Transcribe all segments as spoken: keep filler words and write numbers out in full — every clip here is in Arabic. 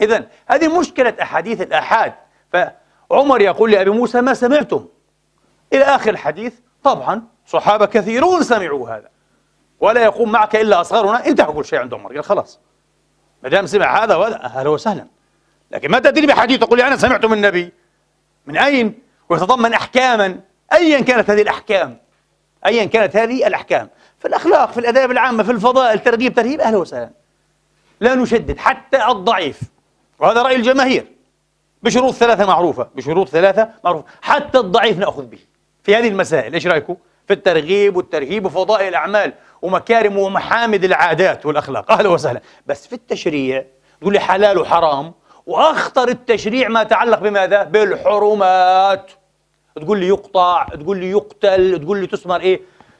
إذن هذه مشكلة أحاديث الآحاد. فعمر يقول لأبي موسى: ما سمعتم؟ إلى آخر الحديث. طبعا صحابة كثيرون سمعوا هذا، ولا يقوم معك إلا أصغرنا. انتهى كل شيء عند عمر، قال خلاص ما دام سمع هذا وهذا أهلا وسهلا. لكن ما تأتيني بحديث تقول لي أنا سمعت من النبي. من أين؟ ويتضمن أحكاما أيا كانت هذه الأحكام، أيا كانت هذه الأحكام في الأخلاق، في الآداب العامة، في الفضائل، ترغيب ترهيب، أهلا وسهلا. لا نشدد حتى الضعيف، وهذا رأي الجماهير بشروط ثلاثة معروفة، بشروط ثلاثة معروفة، حتى الضعيف نأخذ به في هذه المسائل. إيش رأيكم؟ في الترغيب والترهيب وفضائل الأعمال ومكارم ومحامد العادات والأخلاق، أهلا وسهلا. بس في التشريع تقول لي حلال وحرام، وأخطر التشريع ما يتعلق بماذا؟ بالحرمات. تقول لي يقطع، تقول لي يقتل، تقول لي تسمر إيه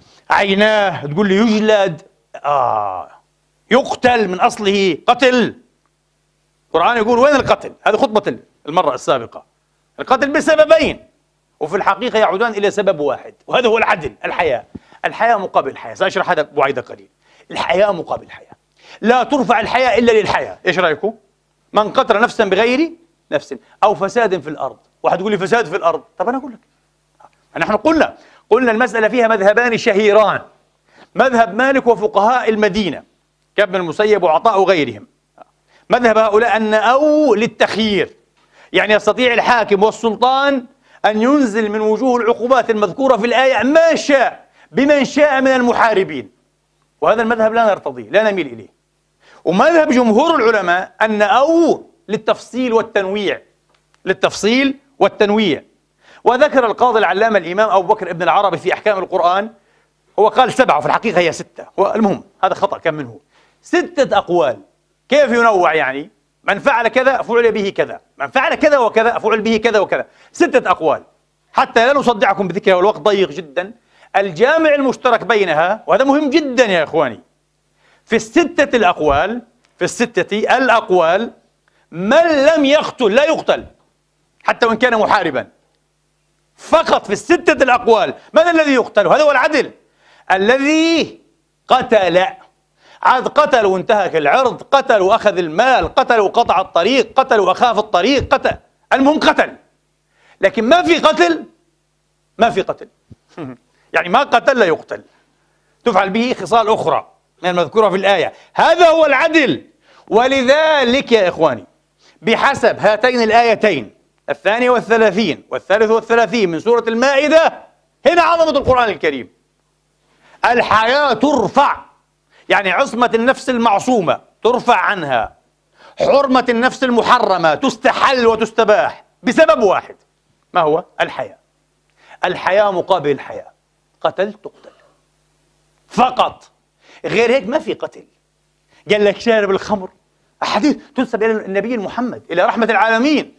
عيناه، تقول لي يجلد. آه يقتل من أصله قتل. القرآن يقول وين القتل؟ هذه خطبة المرة السابقة. القتل بسببين، وفي الحقيقة يعودان إلى سبب واحد، وهذا هو العدل، الحياة. الحياة مقابل الحياة. سأشرح هذا بعد قليل. الحياة مقابل الحياة. لا ترفع الحياة إلا للحياة. إيش رأيكم؟ من قتل نفسا بغير نفس أو فساد في الأرض. واحد يقول لي فساد في الأرض، طب أنا أقول لك نحن قلنا قلنا المسألة فيها مذهبان شهيران، مذهب مالك وفقهاء المدينة كابن المسيب وعطاء وغيرهم. مذهب هؤلاء أن أو للتخيير، يعني يستطيع الحاكم والسلطان أن ينزل من وجوه العقوبات المذكورة في الآية ما شاء بمن شاء من المحاربين، وهذا المذهب لا نرتضيه، لا نميل إليه. ومذهب جمهور العلماء أن أو للتفصيل والتنويع، للتفصيل والتنويع. وذكر القاضي العلامة الإمام أبو بكر ابن العربي في أحكام القرآن، هو قال سبعة وفي الحقيقة هي ستة، والمهم هذا خطأ كم منه، ستة أقوال. كيف ينوع؟ يعني من فعل كذا فعل به كذا، من فعل كذا وكذا فعل به كذا وكذا، ستة أقوال حتى لا نصدعكم بذكرها والوقت ضيق جدا. الجامع المشترك بينها، وهذا مهم جدا يا إخواني، في الستة الأقوال، في الستة الأقوال من لم يقتل لا يقتل حتى وإن كان محاربا. فقط في الستة الأقوال من الذي يقتل؟ هذا هو العدل. الذي قتل، عاد قتل وانتهك العرض، قتل وأخذ المال، قتل وقطع الطريق، قتل وأخاف الطريق، قتل، المهم قتل. لكن ما في قتل، ما في قتل يعني ما قتل لا يقتل، تفعل به خصال أخرى من المذكورة في الآية. هذا هو العدل. ولذلك يا إخواني بحسب هاتين الآيتين الثانية والثلاثين والثالث والثلاثين من سورة المائدة، هنا عظمة القرآن الكريم. الحياة ترفع، يعني عصمة النفس المعصومة ترفع عنها، حرمة النفس المحرمة تستحل وتستباح بسبب واحد، ما هو؟ الحياة. الحياة مقابل الحياة، قتل تقتل فقط، غير هيك ما في قتل. قال لك شارب الخمر، أحاديث تنسب إلى النبي محمد إلى رحمة العالمين،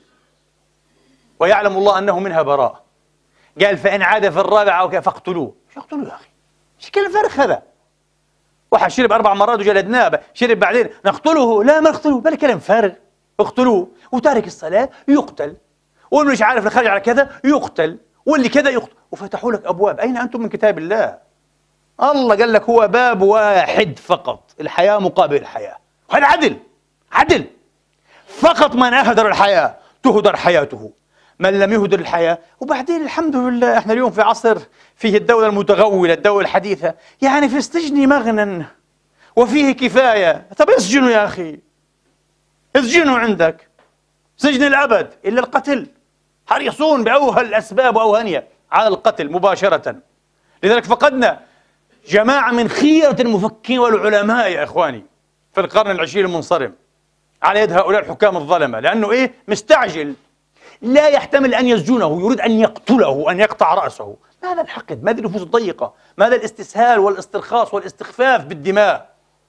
ويعلم الله أنه منها براء. قال فإن عاد في الرابعة فاقتلوه. شو اقتلوه يا أخي؟ شو كلام فارغ هذا؟ واحد شرب أربع مرات وجلدناه، شرب بعدين نقتله؟ لا ما نقتله، بل كلام فارغ. اقتلوه. وتارك الصلاة يقتل، واللي مش عارف الخارج على كذا يقتل، واللي كذا يقتل. وفتحوا لك أبواب. أين أنتم من كتاب الله؟ الله قال لك هو باب واحد فقط، الحياة مقابل الحياة. وهذا عدل، عدل فقط. من أهدر الحياة تهدر حياته، من لم يهدر الحياة. وبعدين الحمد لله احنا اليوم في عصر فيه الدولة المتغولة، الدولة الحديثة، يعني في السجن مغنى وفيه كفاية. طب اسجنوا يا أخي، اسجنوا عندك سجن الأبد إلا القتل. حريصون بأوهى الأسباب وأوهنية على القتل مباشرة. لذلك فقدنا جماعة من خيرة المفكرين والعلماء يا إخواني في القرن العشرين المنصرم على يد هؤلاء الحكام الظلمة، لأنه إيه؟ مستعجل، لا يحتمل أن يسجنه، يريد أن يقتله، أن يقطع رأسه. ماذا الحقد؟ ماذا النفوس الضيقة؟ ماذا الاستسهال والاسترخاص والاستخفاف بالدماء؟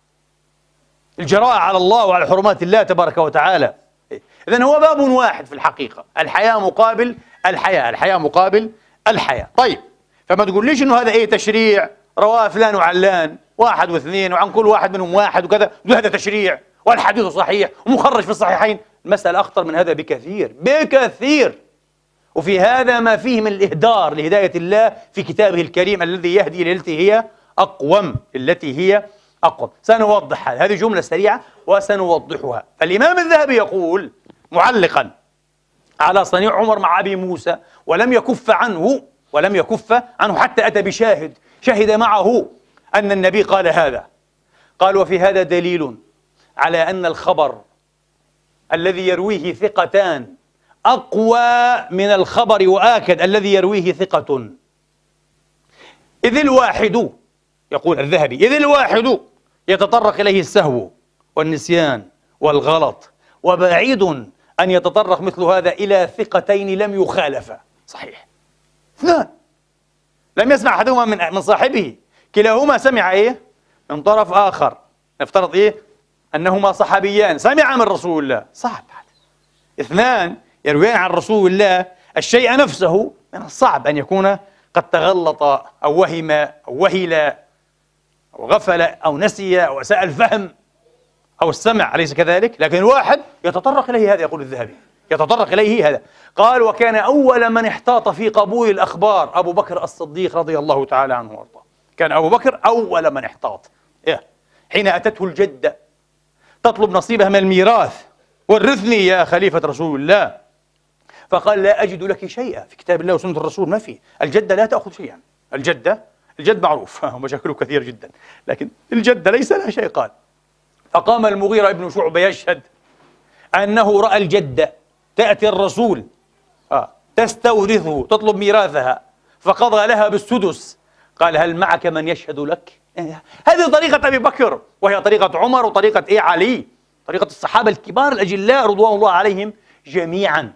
الجراءة على الله وعلى حرمات الله تبارك وتعالى. إذن هو باب واحد في الحقيقة، الحياة مقابل الحياة، الحياة مقابل الحياة. طيب، فما تقول ليش إنه هذا إيه تشريع رواه فلان وعلان واحد واثنين وعن كل واحد منهم واحد وكذا، هذا تشريع والحديث صحيح ومخرج في الصحيحين. المسألة أخطر من هذا بكثير بكثير. وفي هذا ما فيه من الإهدار لهداية الله في كتابه الكريم الذي يهدي للتي هي أقوم، التي هي أقوم. سنوضح هذا، هذه جملة سريعة وسنوضحها. فالإمام الذهبي يقول معلقا على صنيع عمر مع أبي موسى، ولم يكف عنه ولم يكف عنه حتى أتى بشاهد شهد معه أن النبي قال هذا. قال: وفي هذا دليل على أن الخبر الذي يرويه ثقتان أقوى من الخبر وآكد الذي يرويه ثقة، إذ الواحد، يقول الذهبي، إذ الواحد يتطرق إليه السهو والنسيان والغلط، وبعيد أن يتطرق مثل هذا إلى ثقتين لم يخالفا. صحيح، اثنان لم يسمع أحدهما من من صاحبه، كلاهما سمع إيه؟ من طرف آخر. نفترض إيه؟ أنهما صحابيان سمع من رسول الله. صعب هذا. اثنان يرويان عن رسول الله الشيء نفسه، من الصعب أن يكون قد تغلط أو وهم أو وهل أو غفل أو نسي أو أساء الفهم أو السمع، أليس كذلك؟ لكن الواحد يتطرق إليه هذا، يقول الذهبي، يتطرق إليه هذا. قال: وكان أول من احتاط في قبول الأخبار أبو بكر الصديق رضي الله تعالى عنه وارضاه. كان أبو بكر أول من احتاط. إيه؟ حين أتته الجدة تطلب نصيبها من الميراث: ورثني يا خليفة رسول الله. فقال: لا أجد لك شيئا، في كتاب الله وسنة الرسول ما في، الجدة لا تأخذ شيئا. الجدة الجد معروف ومشاكله كثير جدا، لكن الجدة ليس لها شيء. قال: فقام المغيرة ابن شعبة يشهد أنه رأى الجدة تأتي الرسول آه تستورثه، تطلب ميراثها، فقضى لها بالسدس. قال: هل معك من يشهد لك؟ هذه طريقة أبي بكر، وهي طريقة عمر، وطريقة إيه علي، طريقة الصحابة الكبار الأجلاء رضوان الله عليهم جميعا.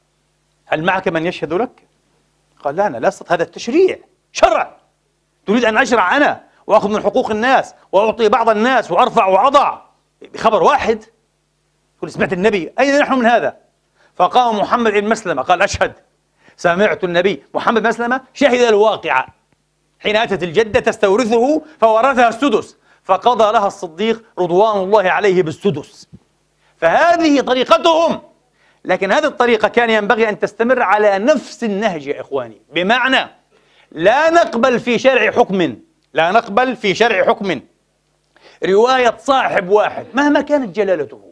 هل معك من يشهد لك؟ قال: لا، أنا لا أستطيع، هذا التشريع شرع، تريد أن أشرع أنا وأخذ من حقوق الناس وأعطي بعض الناس وأرفع وأضع بخبر واحد؟ قل: سمعت النبي، أين نحن من هذا؟ فقام محمد بن مسلمة قال: أشهد، سمعت النبي. محمد بن مسلمة شهد الواقعة حين أتت الجدة تستورثه فورثها السدس، فقضى لها الصديق رضوان الله عليه بالسدس. فهذه طريقتهم، لكن هذه الطريقة كان ينبغي أن تستمر على نفس النهج يا إخواني، بمعنى لا نقبل في شرع حكم لا نقبل في شرع حكم رواية صاحب واحد مهما كانت جلالته،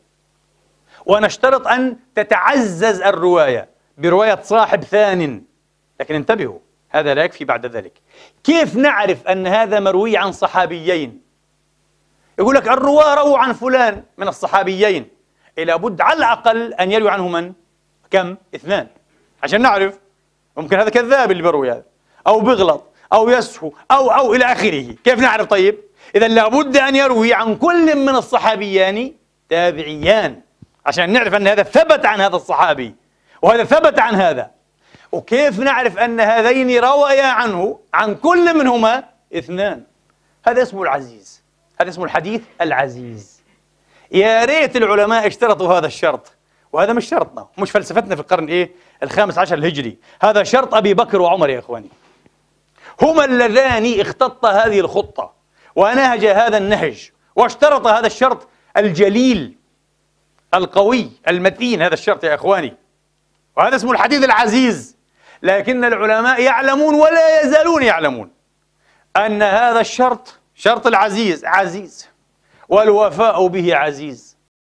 ونشترط أن تتعزز الرواية برواية صاحب ثان. لكن انتبهوا، هذا لا يكفي بعد ذلك. كيف نعرف أن هذا مروي عن صحابيين؟ يقول لك الرواة رووا عن فلان من الصحابيين، إلى بد على الأقل أن يروي عنه من؟ كم؟ اثنان، عشان نعرف. ممكن هذا كذاب اللي بروي هذا، أو بغلط أو يسهو أو أو إلى آخره. كيف نعرف طيب؟ إذا لابد أن يروي عن كل من الصحابيان تابعيان عشان نعرف أن هذا ثبت عن هذا الصحابي وهذا ثبت عن هذا. وكيف نعرف أن هذين روايا عنه عن كل منهما اثنان؟ هذا اسمه العزيز، هذا اسمه الحديث العزيز. يا ريت العلماء اشترطوا هذا الشرط، وهذا مش شرطنا، مش فلسفتنا في القرن إيه الخامس عشر الهجري، هذا شرط أبي بكر وعمر يا إخواني، هما اللذان اختطا هذه الخطة ونهج هذا النهج واشترط هذا الشرط الجليل القوي المتين، هذا الشرط يا إخواني، وهذا اسمه الحديث العزيز. لكن العلماء يعلمون ولا يزالون يعلمون أن هذا الشرط، شرط العزيز، عزيز، والوفاء به عزيز.